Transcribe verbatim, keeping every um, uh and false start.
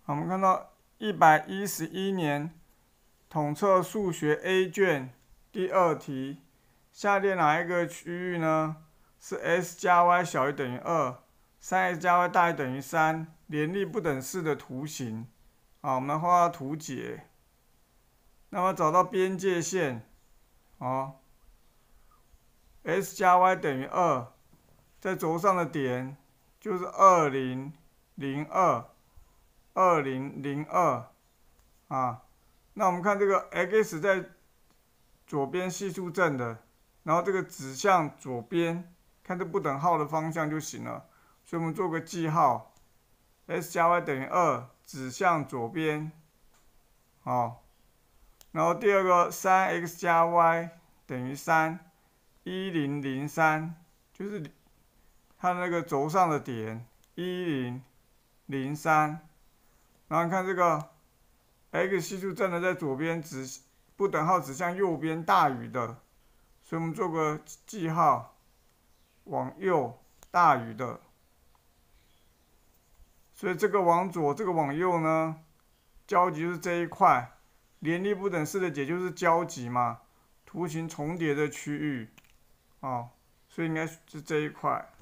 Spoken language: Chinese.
我们看到一百一十一年统测数学 A 卷第二题，下列哪一个区域呢？是 x 加 y 小于等于二， 三 x 加 y 大于等于三，联立不等式的图形。好，我们画图解。那么找到边界线，哦 ，x 加 y 等于二，在轴上的点就是二零零二。二零零二啊，那我们看这个 x 在左边系数正的，然后这个指向左边，看这不等号的方向就行了。所以我们做个记号 ，x 加 y 等于二，指向左边，好。然后第二个 三 x 加 y 等于三，一零零三就是它那个轴上的点一零零三。然后看这个 x 系数正的在左边，指不等号指向右边大于的，所以我们做个记号，往右大于的。所以这个往左，这个往右呢，交集就是这一块。联立不等式的解就是交集嘛，图形重叠的区域，哦，所以应该是这一块。